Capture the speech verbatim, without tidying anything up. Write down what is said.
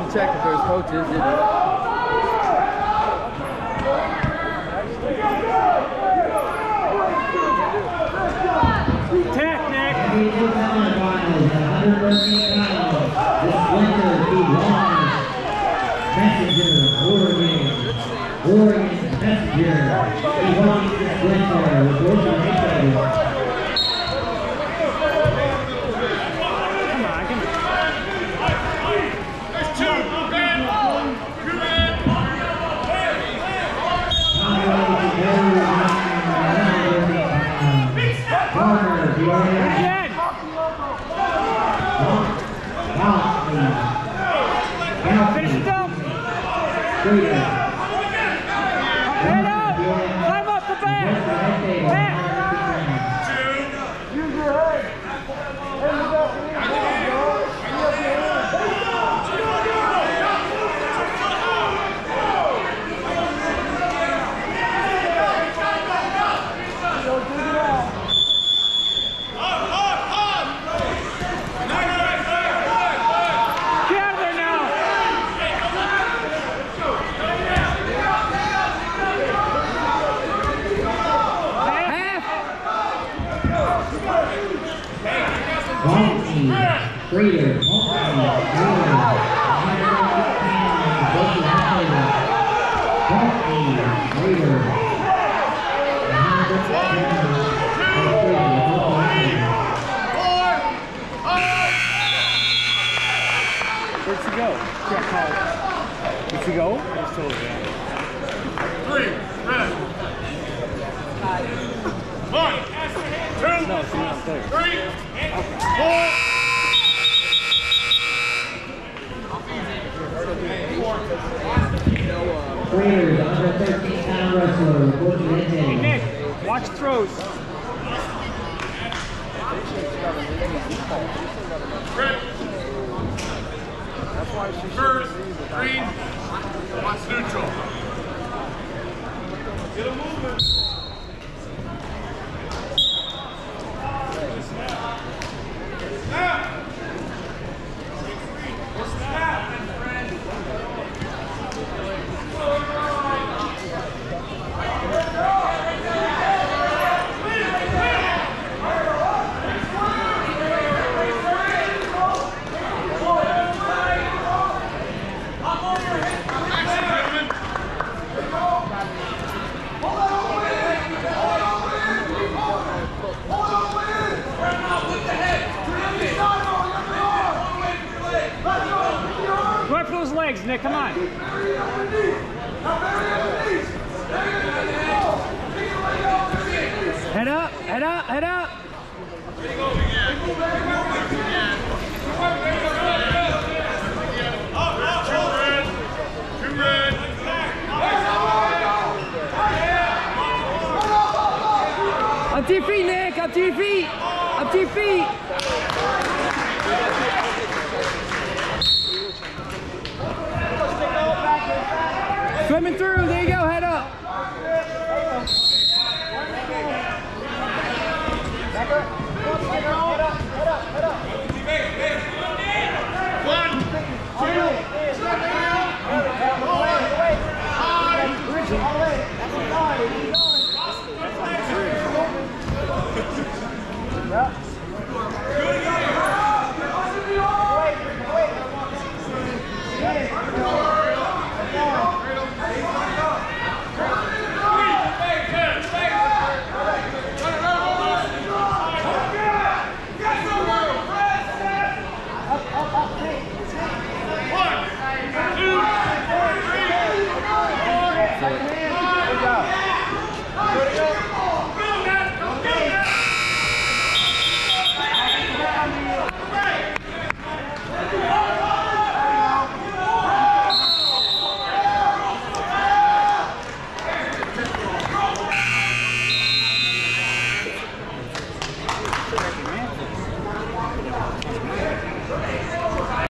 double check if there's coaches. Did Tech, Nick. Messenger, Oregon, Oregon Messenger, Yvonne Splinter, with Oregon Messenger. Come on, come on. There's two, man. Two, man. Garner, the Oregon. Again. Finish it up. Head up. Climb up the back. Back. Two. Use your head. Head in the back. Reader, Reader, Where'd she go? She got called. Did she go? It's totally gone. Three, red. One, two, No, she's not there. three, four. Raiders, under thirteen pound wrestler, reporting Hey, today. Nick, watch throws. Red. First, green, watch neutral. Get a movement. Snap. Snap. Go after those legs, Nick. Come on. Head up, head up, head up. Up to your feet, Nick. Up to your feet. Up to your feet. Swimming through. There you go. Head up. One, two, three, four, five.